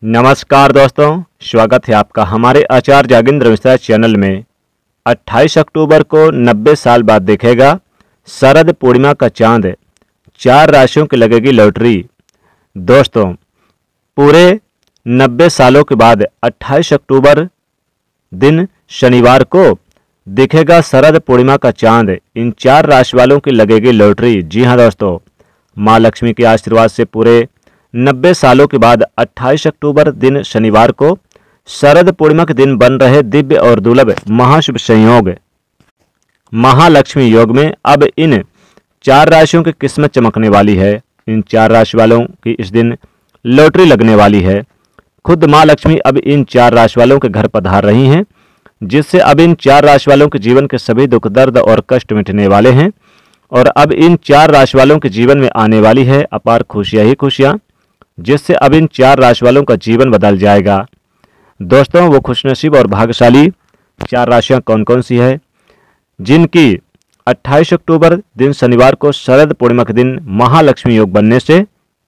नमस्कार दोस्तों, स्वागत है आपका हमारे आचार्य जागेंद्र मिश्रा चैनल में। 28 अक्टूबर को 90 साल बाद दिखेगा शरद पूर्णिमा का चांद। 4 राशियों की लगेगी लॉटरी। दोस्तों, पूरे 90 सालों के बाद 28 अक्टूबर दिन शनिवार को दिखेगा शरद पूर्णिमा का चांद। इन 4 राशि वालों की लगेगी लॉटरी। जी हाँ दोस्तों, माँ लक्ष्मी के आशीर्वाद से पूरे 90 सालों के बाद 28 अक्टूबर दिन शनिवार को शरद पूर्णिमा के दिन बन रहे दिव्य और दुर्लभ महाशुभ संयोग महालक्ष्मी योग में अब इन 4 राशियों की किस्मत चमकने वाली है। इन 4 राशि वालों की इस दिन लॉटरी लगने वाली है। खुद माँ लक्ष्मी अब इन 4 राशि वालों के घर पधार रही हैं, जिससे अब इन 4 राशि वालों के जीवन के सभी दुख दर्द और कष्ट मिटने वाले हैं और अब इन 4 राशि वालों के जीवन में आने वाली है अपार खुशियां ही खुशियां, जिससे अब इन 4 राशि वालों का जीवन बदल जाएगा। दोस्तों, वो खुशनसीब और भाग्यशाली 4 राशियां कौन कौन सी है जिनकी 28 अक्टूबर दिन शनिवार को शरद पूर्णिमा के दिन महालक्ष्मी योग बनने से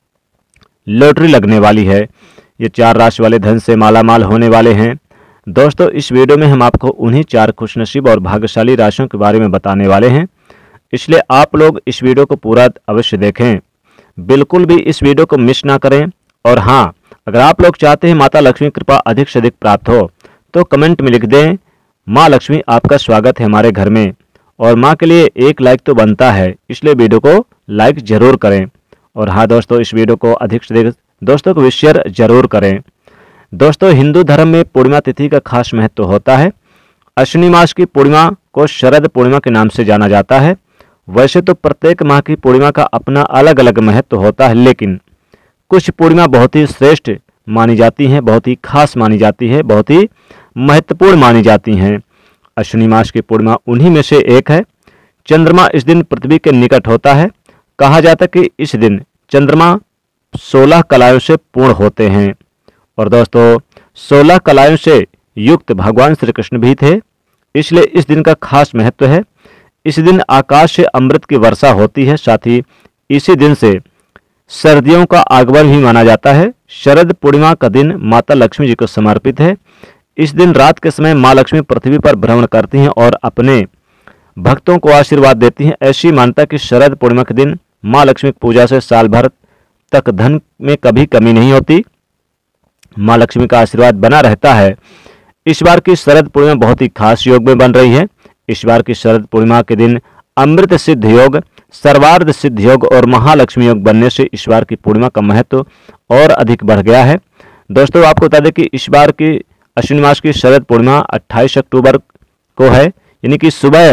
लॉटरी लगने वाली है। ये 4 राशि वाले धन से मालामाल होने वाले हैं। दोस्तों, इस वीडियो में हम आपको उन्हीं 4 खुशनसीब और भाग्यशाली राशियों के बारे में बताने वाले हैं, इसलिए आप लोग इस वीडियो को पूरा अवश्य देखें। बिल्कुल भी इस वीडियो को मिस ना करें। और हाँ, अगर आप लोग चाहते हैं माता लक्ष्मी कृपा अधिक से अधिक प्राप्त हो तो कमेंट में लिख दें, माँ लक्ष्मी आपका स्वागत है हमारे घर में। और माँ के लिए एक लाइक तो बनता है, इसलिए वीडियो को लाइक जरूर करें। और हाँ दोस्तों, इस वीडियो को अधिक से अधिक दोस्तों को शेयर जरूर करें। दोस्तों, हिंदू धर्म में पूर्णिमा तिथि का खास महत्व होता है। अश्विनी मास की पूर्णिमा को शरद पूर्णिमा के नाम से जाना जाता है। वैसे तो प्रत्येक माह की पूर्णिमा का अपना अलग अलग महत्व होता है, लेकिन कुछ पूर्णिमा बहुत ही श्रेष्ठ मानी जाती हैं, बहुत ही खास मानी जाती है, बहुत ही महत्वपूर्ण मानी जाती हैं। अश्विनी मास की पूर्णिमा उन्हीं में से एक है। चंद्रमा इस दिन पृथ्वी के निकट होता है। कहा जाता है कि इस दिन चंद्रमा 16 कलाओं से पूर्ण होते हैं। और दोस्तों, 16 कलाओं से युक्त भगवान श्री कृष्ण भी थे, इसलिए इस दिन का खास महत्व है। इस दिन आकाश से अमृत की वर्षा होती है। साथ ही इसी दिन से सर्दियों का आगमन भी माना जाता है। शरद पूर्णिमा का दिन माता लक्ष्मी जी को समर्पित है। इस दिन रात के समय माँ लक्ष्मी पृथ्वी पर भ्रमण करती हैं और अपने भक्तों को आशीर्वाद देती हैं। ऐसी मान्यता कि शरद पूर्णिमा के दिन माँ लक्ष्मी की पूजा से साल भर तक धन में कभी कमी नहीं होती, माँ लक्ष्मी का आशीर्वाद बना रहता है। इस बार की शरद पूर्णिमा बहुत ही खास योग में बन रही है। इस बार की शरद पूर्णिमा के दिन अमृत सिद्ध योग, सर्वार्थ सिद्ध योग और महालक्ष्मी योग बनने से इस बार की पूर्णिमा का महत्व और अधिक बढ़ गया है। दोस्तों, आपको बता दें कि इस बार की अश्विनी मास की शरद पूर्णिमा 28 अक्टूबर को है, यानी कि सुबह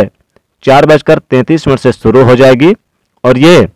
4:33 से शुरू हो जाएगी और ये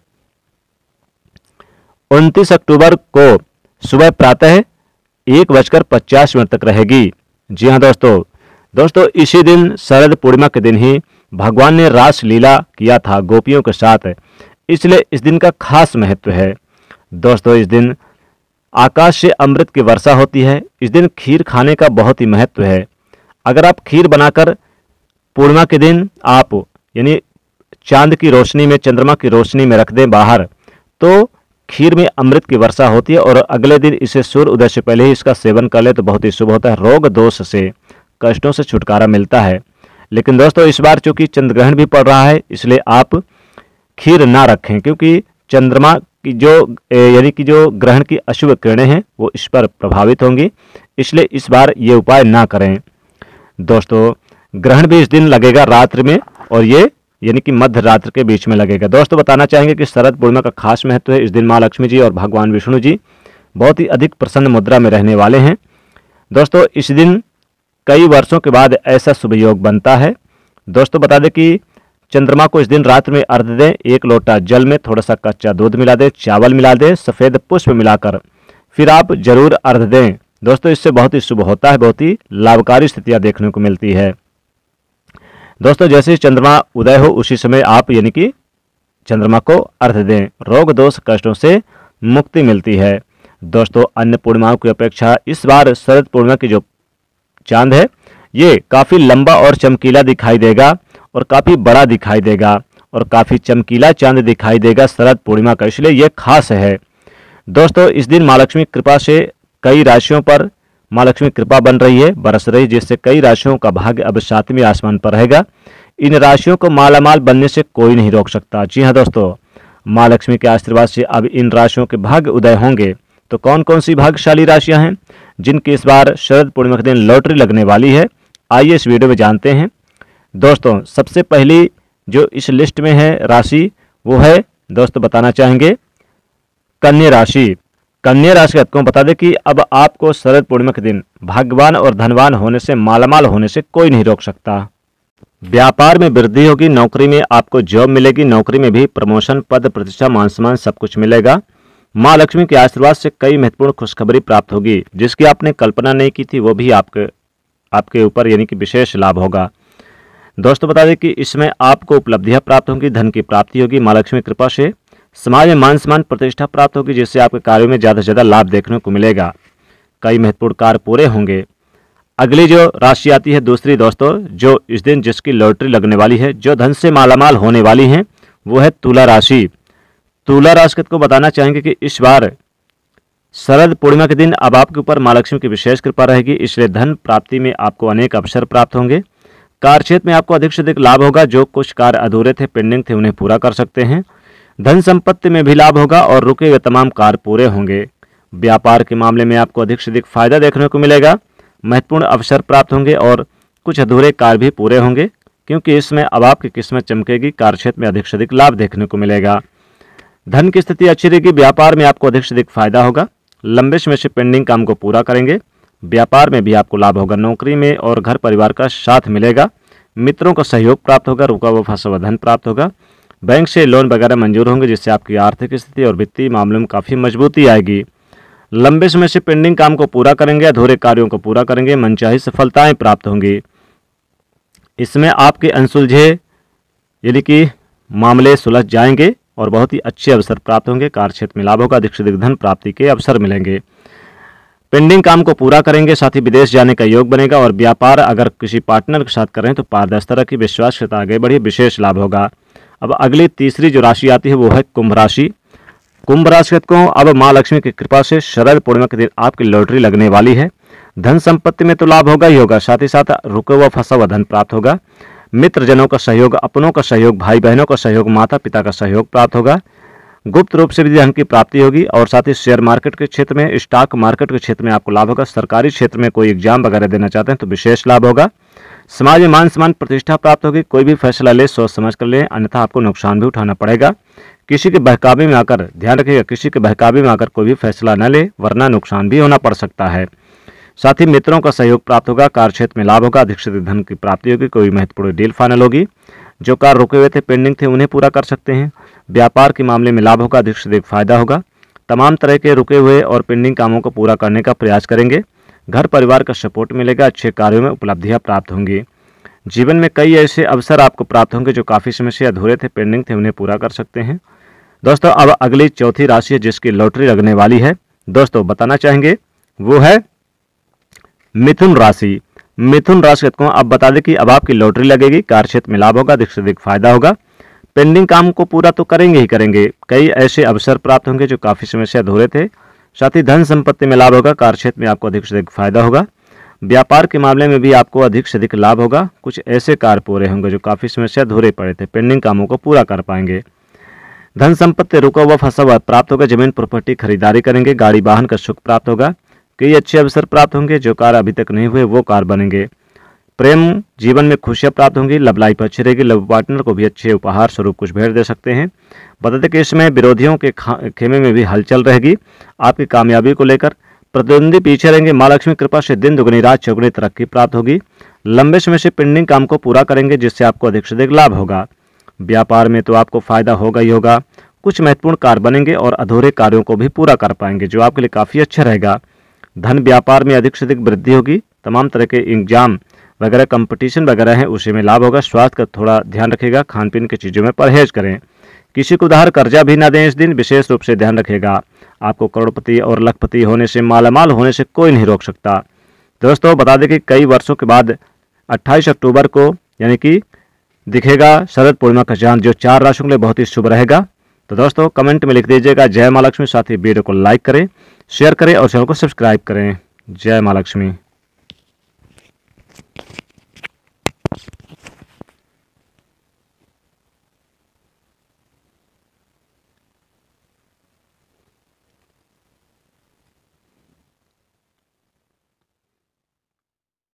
29 अक्टूबर को सुबह प्रातः 1:50 तक रहेगी। जी हाँ दोस्तों, इसी दिन शरद पूर्णिमा के दिन ही भगवान ने रास लीला किया था गोपियों के साथ, इसलिए इस दिन का खास महत्व है। दोस्तों, इस दिन आकाश से अमृत की वर्षा होती है। इस दिन खीर खाने का बहुत ही महत्व है। अगर आप खीर बनाकर पूर्णिमा के दिन आप यानी चांद की रोशनी में, चंद्रमा की रोशनी में रख दें बाहर, तो खीर में अमृत की वर्षा होती है और अगले दिन इसे सूर्य उदय से पहले ही इसका सेवन कर ले तो बहुत ही शुभ होता है। रोग दोष से, कष्टों से छुटकारा मिलता है। लेकिन दोस्तों, इस बार चूंकि चंद्र ग्रहण भी पड़ रहा है, इसलिए आप खीर ना रखें, क्योंकि चंद्रमा की यानी कि जो ग्रहण की अशुभ किरणें हैं वो इस पर प्रभावित होंगी, इसलिए इस बार ये उपाय ना करें। दोस्तों, ग्रहण भी इस दिन लगेगा रात्रि में और ये यानी कि मध्य रात्रि के बीच में लगेगा। दोस्तों, बताना चाहेंगे कि शरद पूर्णिमा का खास महत्व है। इस दिन माँ लक्ष्मी जी और भगवान विष्णु जी बहुत ही अधिक प्रसन्न मुद्रा में रहने वाले हैं। दोस्तों, इस दिन कई वर्षों के बाद ऐसा शुभ योग बनता है। दोस्तों, बता दें कि चंद्रमा को इस दिन रात में अर्घ्य दें। 1 लोटा जल में थोड़ा सा कच्चा दूध मिला दें, चावल मिला दें, सफ़ेद पुष्प मिलाकर फिर आप जरूर अर्घ्य दें। दोस्तों, इससे बहुत ही शुभ होता है, बहुत ही लाभकारी स्थितियां देखने को मिलती है। दोस्तों, जैसे ही चंद्रमा उदय हो उसी समय आप यानी कि चंद्रमा को अर्घ्य दें। रोग दोष कष्टों से मुक्ति मिलती है। दोस्तों, अन्य पूर्णिमाओं की अपेक्षा इस बार शरद पूर्णिमा की जो चांद है ये काफ़ी लंबा और चमकीला दिखाई देगा और काफ़ी बड़ा दिखाई देगा और काफ़ी चमकीला चांद दिखाई देगा शरद पूर्णिमा का, इसलिए यह खास है। दोस्तों, इस दिन माँ लक्ष्मी की कृपा से कई राशियों पर माँ लक्ष्मी कृपा बन रही है, बरस रही है, जिससे कई राशियों का भाग्य अब 7वें आसमान पर रहेगा। इन राशियों को मालामाल बनने से कोई नहीं रोक सकता। जी हाँ दोस्तों, माँ लक्ष्मी के आशीर्वाद से अब इन राशियों के भाग्य उदय होंगे। तो कौन कौन सी भाग्यशाली राशियां हैं जिनकी इस बार शरद पूर्णिमा के दिन लॉटरी लगने वाली है, आइए इस वीडियो में जानते हैं। दोस्तों, सबसे पहली जो इस लिस्ट में है राशि, वो है दोस्तों बताना चाहेंगे कन्या राशि। कन्या राशि के जातकों को बता दें कि अब आपको शरद पूर्णिमा के दिन भाग्यवान और धनवान होने से, मालामाल होने से कोई नहीं रोक सकता। व्यापार में वृद्धि होगी, नौकरी में आपको जॉब मिलेगी, नौकरी में भी प्रमोशन, पद प्रतिष्ठा, मान सम्मान सब कुछ मिलेगा। माँ लक्ष्मी के आशीर्वाद से कई महत्वपूर्ण खुशखबरी प्राप्त होगी, जिसकी आपने कल्पना नहीं की थी, वो भी आपके ऊपर यानी कि विशेष लाभ होगा। दोस्तों बता दें कि इसमें आपको उपलब्धियां प्राप्त होंगी, धन की प्राप्ति होगी, माँ लक्ष्मी कृपा से समाज में मान सम्मान प्रतिष्ठा प्राप्त होगी, जिससे आपके कार्यों में ज़्यादा से ज़्यादा लाभ देखने को मिलेगा। कई महत्वपूर्ण कार्य पूरे होंगे। अगली जो राशि आती है दूसरी दोस्तों, जो इस दिन जिसकी लॉटरी लगने वाली है, जो धन से मालामाल होने वाली है, वो है तुला राशि। तुला राशि को बताना चाहेंगे कि इस बार शरद पूर्णिमा के दिन अब आपके ऊपर माँ लक्ष्मी की विशेष कृपा रहेगी, इसलिए धन प्राप्ति में आपको अनेक अवसर प्राप्त होंगे। कार्य क्षेत्र में आपको अधिक से अधिक लाभ होगा, जो कुछ कार्य अधूरे थे, पेंडिंग थे, उन्हें पूरा कर सकते हैं। धन संपत्ति में भी लाभ होगा और रुके हुए तमाम कार्य पूरे होंगे। व्यापार के मामले में आपको अधिक से अधिक फायदा देखने को मिलेगा, महत्वपूर्ण अवसर प्राप्त होंगे और कुछ अधूरे कार्य भी पूरे होंगे, क्योंकि इसमें अब आपकी किस्मत चमकेगी। कार्य क्षेत्र में अधिक से अधिक लाभ देखने को मिलेगा। धन की स्थिति अच्छी रहेगी, व्यापार में आपको अधिक से अधिक फायदा होगा। लंबे समय से पेंडिंग काम को पूरा करेंगे, व्यापार में भी आपको लाभ होगा। नौकरी में और घर परिवार का साथ मिलेगा, मित्रों का सहयोग प्राप्त होगा, रुका हुआ फंसा हुआ धन प्राप्त होगा। बैंक से लोन वगैरह मंजूर होंगे, जिससे आपकी आर्थिक स्थिति और वित्तीय मामलों में काफ़ी मजबूती आएगी। लंबे समय से पेंडिंग काम को पूरा करेंगे, अधूरे कार्यों को पूरा करेंगे, मनचाही सफलताएं प्राप्त होंगी। इसमें आपके अनसुलझे यानी कि मामले सुलझ जाएंगे और बहुत ही अच्छे अवसर प्राप्त होंगे। कार्य क्षेत्र में लाभ होगा, अधिक से अधिक धन प्राप्ति के अवसर मिलेंगे। पेंडिंग काम को पूरा करेंगे, साथ ही विदेश जाने का योग बनेगा। और व्यापार अगर किसी पार्टनर के साथ करें तो पारदर्शिता रखी, विश्वास के साथ आगे बढ़िए, विशेष लाभ होगा। अब अगली तीसरी जो राशि आती है वो है कुंभ राशि। कुंभ राशि को अब माँ लक्ष्मी की कृपा से शरद पूर्णिमा के दिन आपकी लॉटरी लगने वाली है। धन संपत्ति में तो लाभ होगा ही होगा, साथ ही साथ रुका हुआ फंसा हुआ धन प्राप्त होगा। मित्रजनों का सहयोग, अपनों का सहयोग, भाई बहनों का सहयोग, माता पिता का सहयोग प्राप्त होगा। गुप्त रूप से भी धन की प्राप्ति होगी और साथ ही शेयर मार्केट के क्षेत्र में, स्टॉक मार्केट के क्षेत्र में आपको लाभ होगा। सरकारी क्षेत्र में कोई एग्जाम वगैरह देना चाहते हैं तो विशेष लाभ होगा। समाज में मान सम्मान प्रतिष्ठा प्राप्त होगी। कोई भी फैसला ले सोच समझ कर ले, अन्यथा आपको नुकसान भी उठाना पड़ेगा। किसी के बहकावे में आकर, ध्यान रखिएगा, किसी के बहकावे में आकर कोई भी फैसला न ले, वरना नुकसान भी होना पड़ सकता है। साथ ही मित्रों का सहयोग प्राप्त होगा। कार्य क्षेत्र में लाभ होगा, अधिक से अधिक धन की प्राप्ति होगी। कोई महत्वपूर्ण डील फाइनल होगी। जो कार्य रुके हुए थे, पेंडिंग थे, उन्हें पूरा कर सकते हैं। व्यापार के मामले में लाभ होगा, अधिक से अधिक फायदा होगा। तमाम तरह के रुके हुए और पेंडिंग कामों को पूरा करने का प्रयास करेंगे। घर परिवार का सपोर्ट मिलेगा, अच्छे कार्यों में उपलब्धियां प्राप्त होंगी। जीवन में कई ऐसे अवसर आपको प्राप्त होंगे जो काफ़ी समय से अधूरे थे, पेंडिंग थे, उन्हें पूरा कर सकते हैं। दोस्तों, अब अगली चौथी राशि है जिसकी लॉटरी लगने वाली है, दोस्तों बताना चाहेंगे वो है मिथुन राशि। मिथुन राशि को अब बता दें कि अब आपकी लॉटरी लगेगी। कार्य क्षेत्र में लाभ होगा, अधिक से अधिक फायदा होगा। पेंडिंग काम को पूरा तो करेंगे ही करेंगे। कई ऐसे अवसर प्राप्त होंगे जो काफ़ी समय से अधूरे थे। साथ ही धन संपत्ति में लाभ होगा। कार्य क्षेत्र में आपको अधिक से अधिक फायदा होगा। व्यापार के मामले में भी आपको अधिक से अधिक लाभ होगा। कुछ ऐसे कार्य पूरे होंगे जो काफ़ी समय से अधूरे पड़े थे, पेंडिंग कामों को पूरा कर पाएंगे। धन संपत्ति रुका हुआ फंसा हुआ प्राप्त होगा। जमीन प्रॉपर्टी खरीदारी करेंगे। गाड़ी वाहन का सुख प्राप्त होगा। कई अच्छे अवसर प्राप्त होंगे। जो कार्य अभी तक नहीं हुए वो कार्य बनेंगे। प्रेम जीवन में खुशियां प्राप्त होंगी। लव लाइफ अच्छी रहेगी। लव पार्टनर को भी अच्छे उपहार स्वरूप कुछ भेंट दे सकते हैं। बता दें कि इसमें विरोधियों के खेमे में भी हलचल रहेगी। आपकी कामयाबी को लेकर प्रतिद्वंदी पीछे रहेंगे। माँ लक्ष्मी कृपा से दिन दुगनी रात चौगुनी तरक्की प्राप्त होगी। लंबे समय से पेंडिंग काम को पूरा करेंगे, जिससे आपको अधिक से अधिक लाभ होगा। व्यापार में तो आपको फायदा होगा ही होगा। कुछ महत्वपूर्ण कार्य बनेंगे और अधूरे कार्यों को भी पूरा कर पाएंगे, जो आपके लिए काफ़ी अच्छा रहेगा। धन व्यापार में अधिक से अधिक वृद्धि होगी। तमाम तरह के एग्जाम वगैरह, कंपटीशन वगैरह हैं, उसी में लाभ होगा। स्वास्थ्य का थोड़ा ध्यान रखिएगा। खान पीन की चीज़ों में परहेज करें। किसी को उधार कर्जा भी ना दें। इस दिन विशेष रूप से ध्यान रखिएगा। आपको करोड़पति और लखपति होने से, मालामाल होने से कोई नहीं रोक सकता। दोस्तों बता दें कि कई वर्षों के बाद 28 अक्टूबर को यानी कि दिखेगा शरद पूर्णिमा का चांद, जो 4 राशियों के लिए बहुत ही शुभ रहेगा। तो दोस्तों कमेंट में लिख दीजिएगा जय माँ लक्ष्मी। साथ ही वीडियो को लाइक करें, शेयर करें और चैनल को सब्सक्राइब करें। जय माँ लक्ष्मी।